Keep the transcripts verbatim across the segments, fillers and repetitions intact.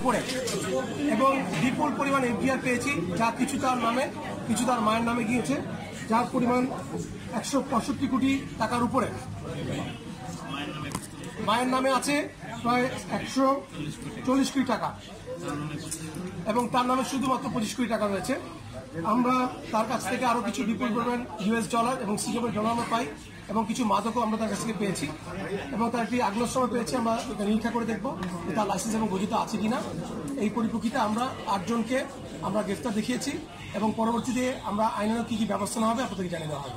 উপরে এবং বিপুল পরিমাণ এফডিআর পেয়েছি, যা কিছু তার নামে কিছু তার মায়ের নামে গিয়েছে, যার পরিমাণ একশো পঁয়ষট্টি কোটি টাকার উপরে। মায়ের নামে আছে প্রায় একশো চল্লিশ কোটি টাকা এবং তার নামে শুধুমাত্র পঁচিশ কোটি টাকা রয়েছে। আমরা তার কাছ থেকে আরও কিছু বিপুল পরিমাণ ইউএস ডলার এবং সিঙ্গাপুর ডলার আমরা পাই এবং কিছু মাদকও আমরা তার কাছ থেকে পেয়েছি এবং তার একটি আগ্নেয়াস্ত্র পেয়েছি। আমরা নিরীক্ষা করে দেখবো যে তার লাইসেন্স এবং বৈধতা আছে কিনা। এই পরিপ্রেক্ষিতে আমরা আটজনকে আমরা গ্রেফতার দেখিয়েছি এবং পরবর্তীতে আমরা আইনের কি কি ব্যবস্থা নেওয়া হবে আপনাদেরকে জানিয়ে দেওয়া হবে।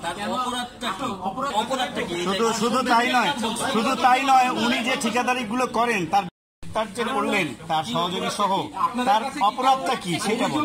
শুধু শুধু তাই নয় শুধু তাই নয় উনি যে ঠিকাদারিগুলো করেন তার তার যে করলেন তার সহযোগী সহ তার অপরাধটা কি সেটা বলুন।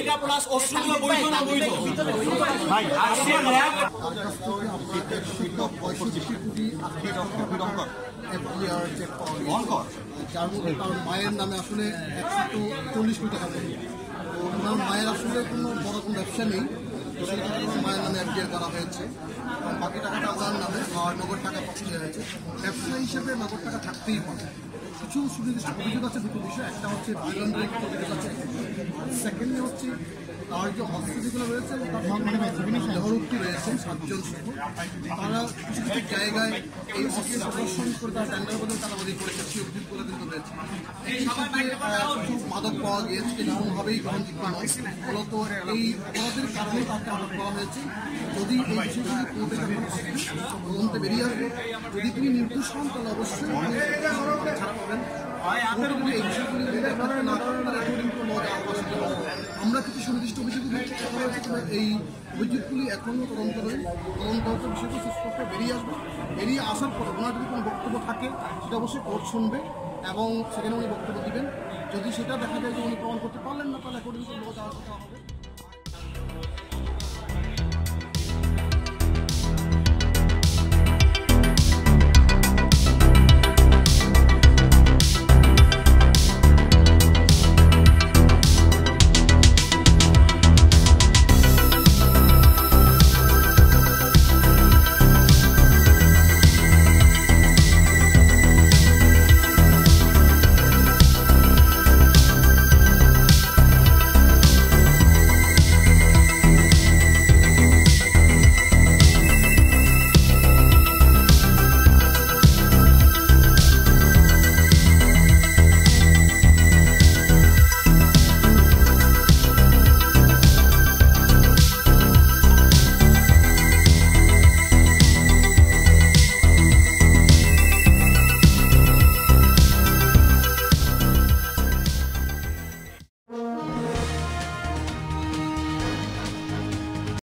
যার মধ্যে তার মায়ের নামে আসলে একশো চল্লিশ কোটি টাকা দেয়। তো ওনার মায়ের আসলে কোনো বড় কোনো ব্যবসা নেই, তো সেই টাকা মায়ের নামে এফডিআর করা হয়েছে। বাকি টাকাটা ওনার নামে আর নগদ টাকা পছন্দ হয়েছে। ব্যবসা হিসেবে নগদ টাকা থাকতেই পারে। কিছু সুনির্দিষ্ট অভিযোগ আছে দুটো বিষয়, একটা হচ্ছে মানিলন্ডারিং অভিযোগ আছে, সেকেন্ডলি হচ্ছে তার যে অস্ত্র যেগুলো রয়েছে দেহরক্ষী রয়েছেন সাতজন সহ, তারা কিছু কিছু জায়গায় এই অস্ত্র প্রদর্শন করে তারা টেন্ডার বদল চাঁদাবাজি করেছে, সেই অভিযোগগুলো কিন্তু রয়েছে। এই হিসাবে কিছু মাদক পাওয়া গিয়েছে, এরকমভাবেই গ্রহণযোগ্য নয়। মূলত এই অপরাধের কারণে তাকে আটক করা হয়েছে। যদি এই বিষয়গুলি কোর্টে তদন্তে বেরিয়ে আসবে, যদি তিনি নির্দোষ হন তাহলে অবশ্যই ছাড়া পাবেন। এই বিষয়গুলি না আমরা কিছু সুনির্দিষ্ট অভিযোগ এই অভিযোগগুলি এখনও তদন্ত রয়েছে, তদন্ত হচ্ছে বিষয়টি সুস্পষ্ট বেরিয়ে আসবে। বেরিয়ে আসার পর ওনার যদি কোনো বক্তব্য থাকে সেটা অবশ্যই কোর্ট শুনবে এবং সেখানে উনি বক্তব্য দিবেন। যদি সেটা দেখা যায় যে উনি প্রমাণ করতে পারলেন না তাহলে কোর্টে যাওয়ার কথা হবে।